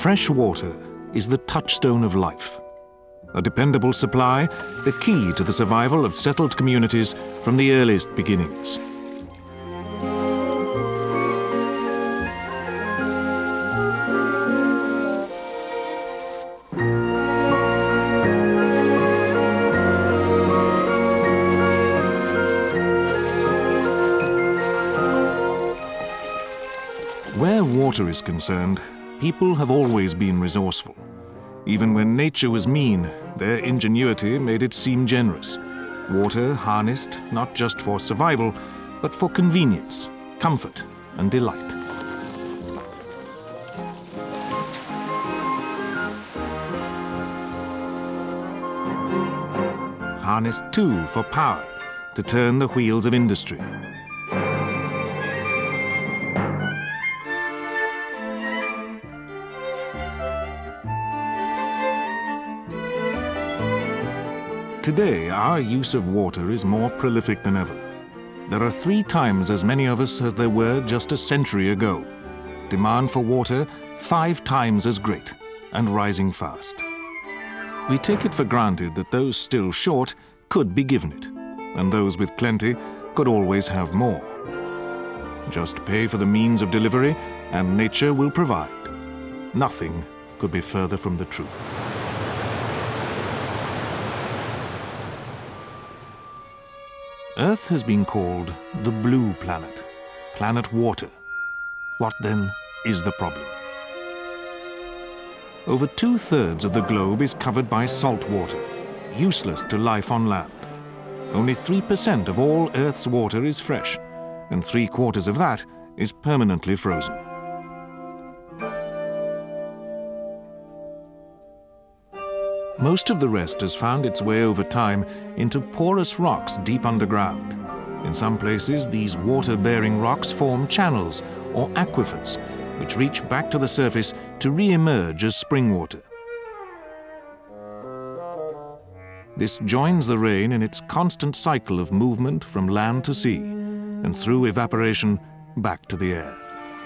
Fresh water is the touchstone of life. A dependable supply, the key to the survival of settled communities from the earliest beginnings. Where water is concerned, people have always been resourceful. Even when nature was mean, their ingenuity made it seem generous. Water harnessed not just for survival, but for convenience, comfort, and delight. Harnessed too for power, to turn the wheels of industry. Today, our use of water is more prolific than ever. There are 3 times as many of us as there were just a century ago. Demand for water 5 times as great, and rising fast. We take it for granted that those still short could be given it, and those with plenty could always have more. Just pay for the means of delivery, and nature will provide. Nothing could be further from the truth. Earth has been called the blue planet, planet water. What then is the problem? Over 2/3 of the globe is covered by salt water, useless to life on land. Only 3% of all Earth's water is fresh, and 3/4 of that is permanently frozen. Most of the rest has found its way over time into porous rocks deep underground. In some places, these water-bearing rocks form channels or aquifers, which reach back to the surface to re-emerge as spring water. This joins the rain in its constant cycle of movement from land to sea, and through evaporation back to the air.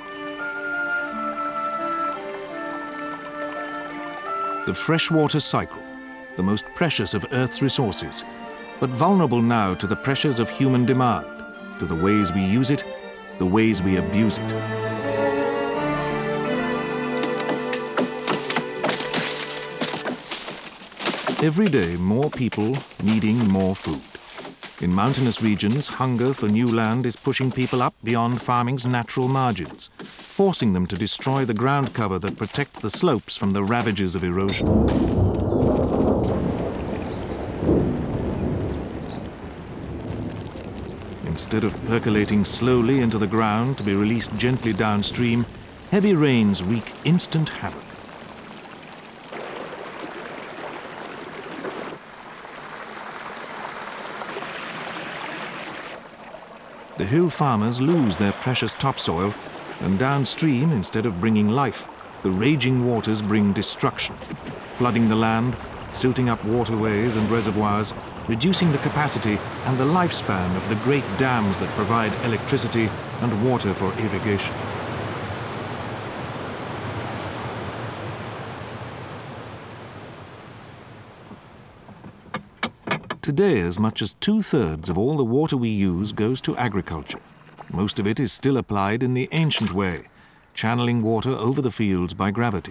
The freshwater cycle, the most precious of Earth's resources, but vulnerable now to the pressures of human demand, to the ways we use it, the ways we abuse it. Every day, more people needing more food. In mountainous regions, hunger for new land is pushing people up beyond farming's natural margins, forcing them to destroy the ground cover that protects the slopes from the ravages of erosion. Instead of percolating slowly into the ground to be released gently downstream, heavy rains wreak instant havoc. The hill farmers lose their precious topsoil, and downstream, instead of bringing life, the raging waters bring destruction, flooding the land, silting up waterways and reservoirs, reducing the capacity and the lifespan of the great dams that provide electricity and water for irrigation. Today, as much as 2/3 of all the water we use goes to agriculture. Most of it is still applied in the ancient way, channeling water over the fields by gravity.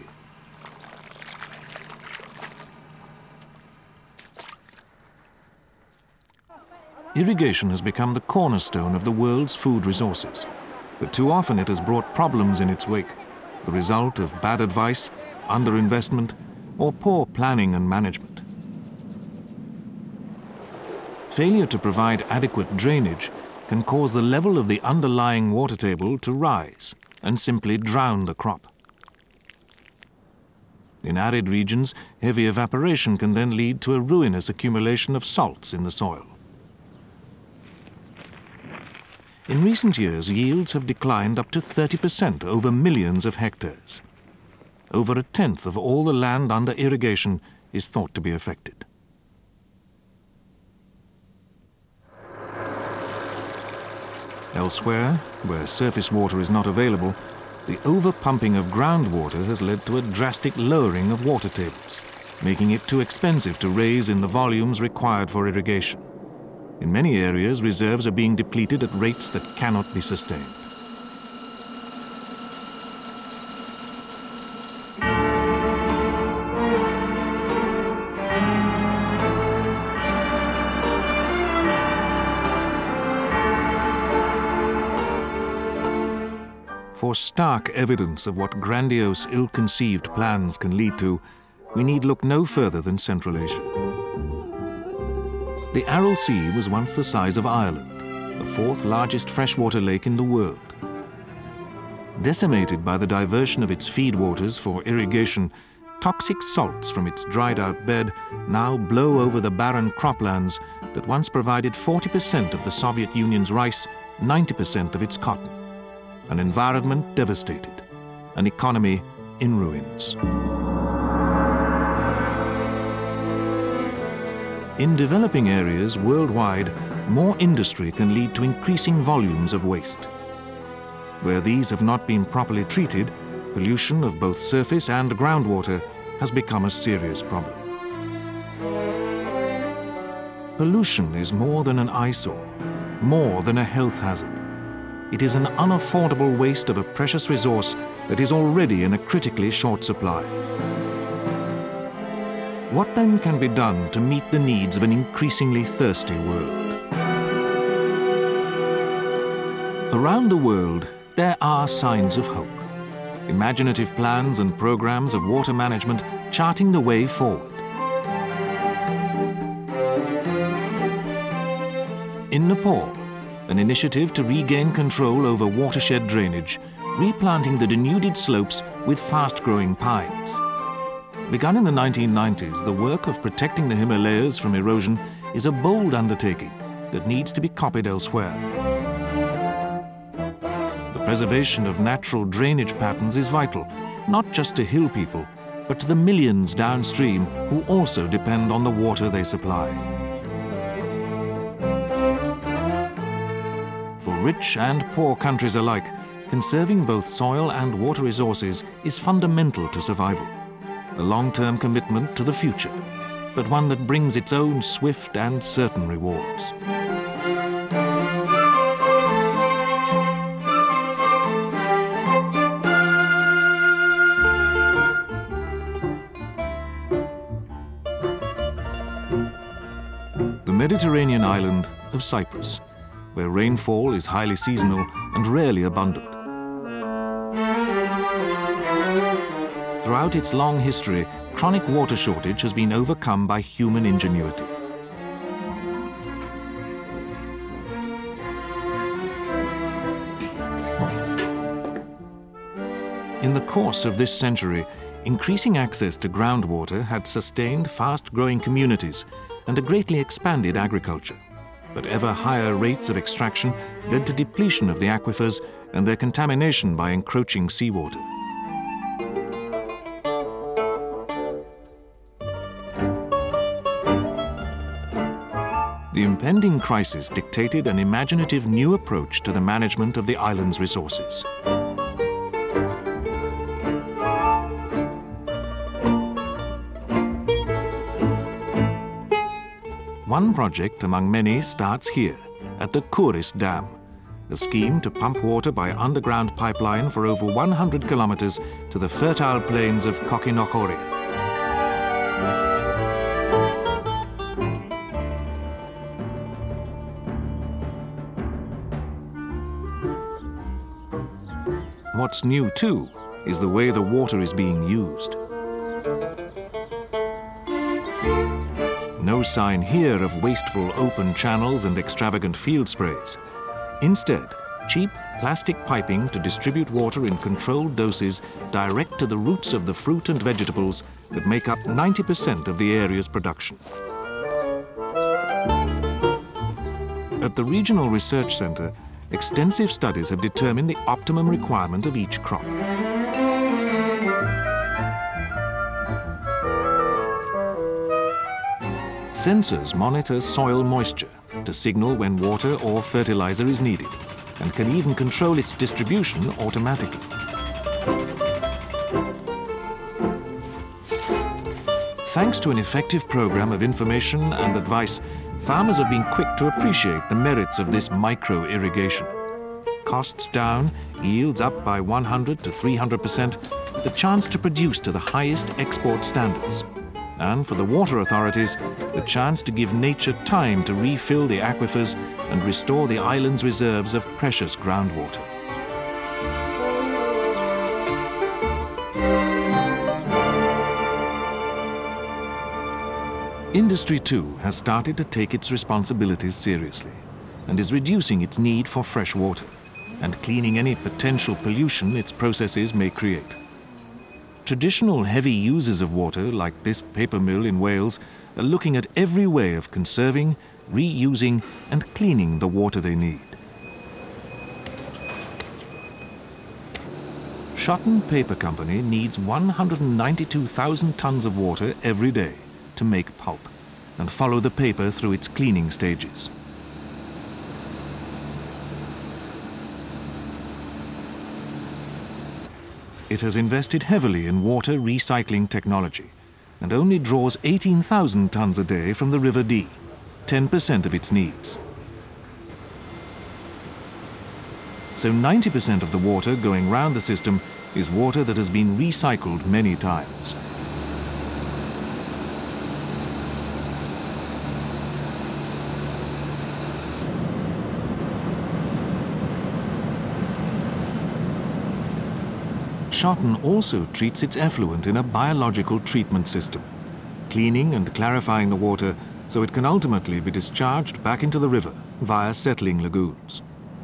Irrigation has become the cornerstone of the world's food resources, but too often it has brought problems in its wake, the result of bad advice, underinvestment, or poor planning and management. Failure to provide adequate drainage can cause the level of the underlying water table to rise and simply drown the crop. In arid regions, heavy evaporation can then lead to a ruinous accumulation of salts in the soil. In recent years, yields have declined up to 30% over millions of hectares. Over 1/10 of all the land under irrigation is thought to be affected. Elsewhere, where surface water is not available, the overpumping of groundwater has led to a drastic lowering of water tables, making it too expensive to raise in the volumes required for irrigation. In many areas, reserves are being depleted at rates that cannot be sustained. For stark evidence of what grandiose, ill-conceived plans can lead to, we need look no further than Central Asia. The Aral Sea was once the size of Ireland, the fourth largest freshwater lake in the world. Decimated by the diversion of its feedwaters for irrigation, toxic salts from its dried-out bed now blow over the barren croplands that once provided 40% of the Soviet Union's rice, 90% of its cotton. An environment devastated, an economy in ruins. In developing areas worldwide, more industry can lead to increasing volumes of waste. Where these have not been properly treated, pollution of both surface and groundwater has become a serious problem. Pollution is more than an eyesore, more than a health hazard. It is an unaffordable waste of a precious resource that is already in a critically short supply. What then can be done to meet the needs of an increasingly thirsty world? Around the world, there are signs of hope. Imaginative plans and programs of water management charting the way forward. In Nepal, an initiative to regain control over watershed drainage, replanting the denuded slopes with fast-growing pines. Begun in the 1990s, the work of protecting the Himalayas from erosion is a bold undertaking that needs to be copied elsewhere. The preservation of natural drainage patterns is vital, not just to hill people, but to the millions downstream who also depend on the water they supply. For rich and poor countries alike, conserving both soil and water resources is fundamental to survival. A long-term commitment to the future, but one that brings its own swift and certain rewards. The Mediterranean island of Cyprus, where rainfall is highly seasonal and rarely abundant. Throughout its long history, chronic water shortage has been overcome by human ingenuity. In the course of this century, increasing access to groundwater had sustained fast-growing communities and a greatly expanded agriculture. But ever higher rates of extraction led to depletion of the aquifers and their contamination by encroaching seawater. The impending crisis dictated an imaginative new approach to the management of the island's resources. One project among many starts here, at the Kuris Dam, a scheme to pump water by underground pipeline for over 100 kilometers to the fertile plains of Kokinokoria. What's new, too, is the way the water is being used. No sign here of wasteful open channels and extravagant field sprays. Instead, cheap plastic piping to distribute water in controlled doses direct to the roots of the fruit and vegetables that make up 90% of the area's production. At the Regional Research Centre, extensive studies have determined the optimum requirement of each crop. Sensors monitor soil moisture to signal when water or fertilizer is needed and can even control its distribution automatically. thanks to an effective program of information and advice, farmers have been quick to appreciate the merits of this micro-irrigation. Costs down, yields up by 100 to 300%, the chance to produce to the highest export standards. And for the water authorities, the chance to give nature time to refill the aquifers and restore the island's reserves of precious groundwater. Industry too has started to take its responsibilities seriously and is reducing its need for fresh water and cleaning any potential pollution its processes may create. Traditional heavy users of water, like this paper mill in Wales, are looking at every way of conserving, reusing and cleaning the water they need. Shotton Paper Company needs 192,000 tons of water every day to make pulp and follow the paper through its cleaning stages. It has invested heavily in water recycling technology and only draws 18,000 tons a day from the River Dee, 10% of its needs. So 90% of the water going round the system is water that has been recycled many times. Shotton also treats its effluent in a biological treatment system, cleaning and clarifying the water so it can ultimately be discharged back into the river via settling lagoons.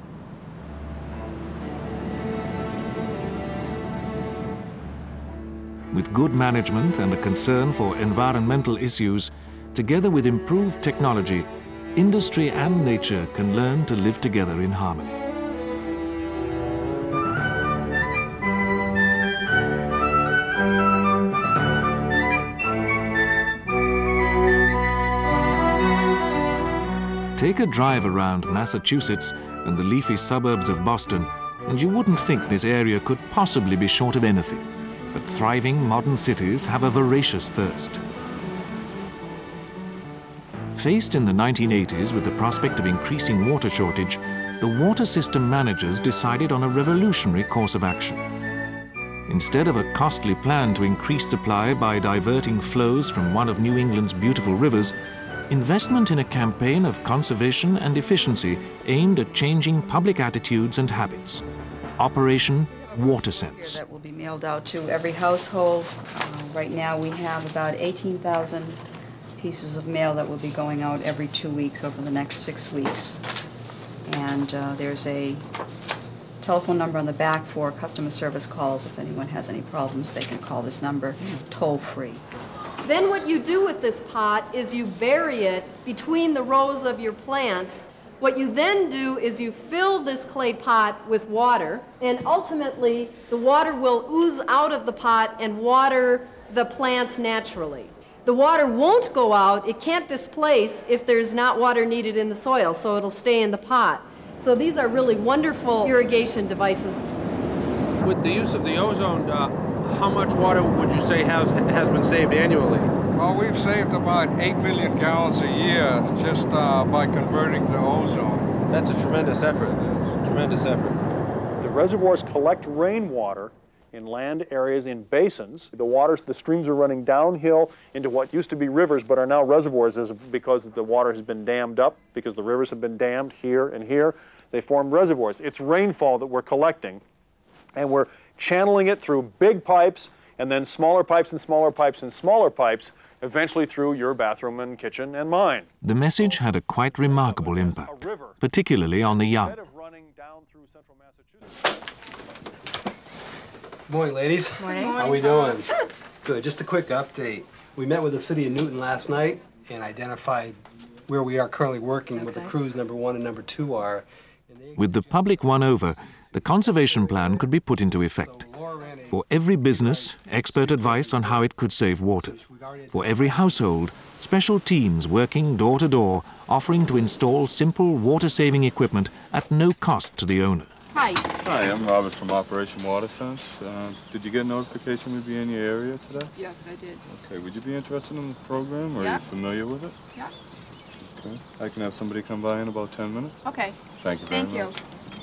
With good management and a concern for environmental issues, together with improved technology, industry and nature can learn to live together in harmony. Take a drive around Massachusetts and the leafy suburbs of Boston, and you wouldn't think this area could possibly be short of anything. But thriving modern cities have a voracious thirst. Faced in the 1980s with the prospect of increasing water shortage, the water system managers decided on a revolutionary course of action. Instead of a costly plan to increase supply by diverting flows from one of New England's beautiful rivers, investment in a campaign of conservation and efficiency aimed at changing public attitudes and habits. Operation Water Sense. That will be mailed out to every household. Right now we have about 18,000 pieces of mail that will be going out every 2 weeks over the next 6 weeks. And there's a telephone number on the back for customer service calls. If anyone has any problems, they can call this number toll-free. Then what you do with this pot is you bury it between the rows of your plants. What you then do is you fill this clay pot with water, and ultimately the water will ooze out of the pot and water the plants naturally. The water won't go out, it can't displace if there's not water needed in the soil, so it'll stay in the pot. So these are really wonderful irrigation devices. With the use of the ozone, how much water would you say has been saved annually? Well, we've saved about 8 million gallons a year just by converting to ozone. That's a tremendous effort. Tremendous effort. The reservoirs collect rainwater in land areas, in basins. The streams are running downhill into what used to be rivers but are now reservoirs because the water has been dammed up, because the rivers have been dammed here and here. They form reservoirs. It's rainfall that we're collecting, and we're channeling it through big pipes and then smaller pipes and smaller pipes and smaller pipes, eventually through your bathroom and kitchen and mine. The message had a quite remarkable impact, particularly on the young. Good morning, ladies. Morning. How are we doing? Good. Just a quick update. We met with the City of Newton last night and identified where we are currently working, what the crews number 1 and number 2 are. With the public won over, the conservation plan could be put into effect. For every business, expert advice on how it could save water. For every household, special teams working door to door, offering to install simple water-saving equipment at no cost to the owner. Hi. Hi, I'm Robert from Operation Water Sense. Did you get notification we'd be in your area today? Yes, I did. Okay, would you be interested in the program, or Yeah. are you familiar with it? Yeah. Okay, I can have somebody come by in about 10 minutes. Okay. Thank you very Thank you. much.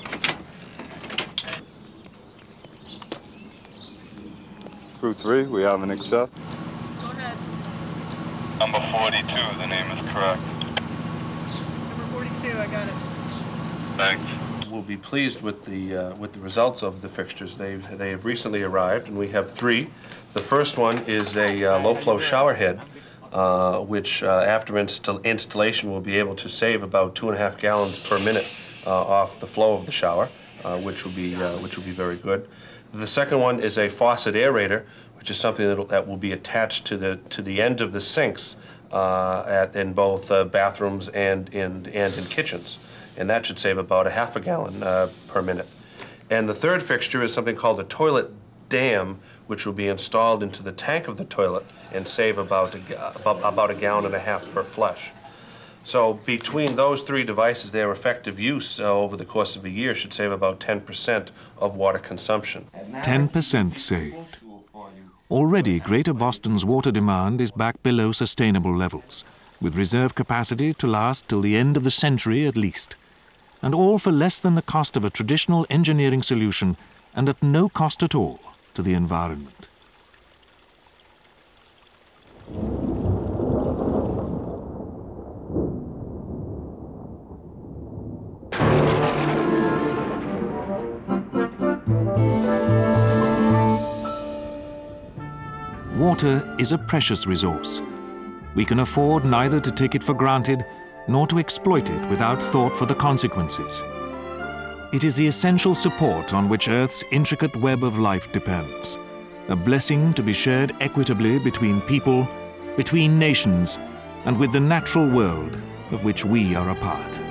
Crew 3, we have an accept. Go ahead. Number 42, the name is correct. Number 42, I got it. Thanks. We'll be pleased with the results of the fixtures. They have recently arrived, and we have 3. The first one is a low-flow shower head, which after installation will be able to save about 2.5 gallons per minute off the flow of the shower, which will be very good. The second one is a faucet aerator, which is something that will be attached to the end of the sinks in both bathrooms and in kitchens. And that should save about 0.5 gallon per minute. And the third fixture is something called a toilet dam, which will be installed into the tank of the toilet and save about 1.5 gallons per flush. So between those 3 devices, their effective use over the course of a year should save about 10% of water consumption. 10% saved. Already, Greater Boston's water demand is back below sustainable levels, with reserve capacity to last till the end of the century at least. And all for less than the cost of a traditional engineering solution, and at no cost at all to the environment. Water is a precious resource. We can afford neither to take it for granted nor to exploit it without thought for the consequences. It is the essential support on which Earth's intricate web of life depends, a blessing to be shared equitably between people, between nations, and with the natural world of which we are a part.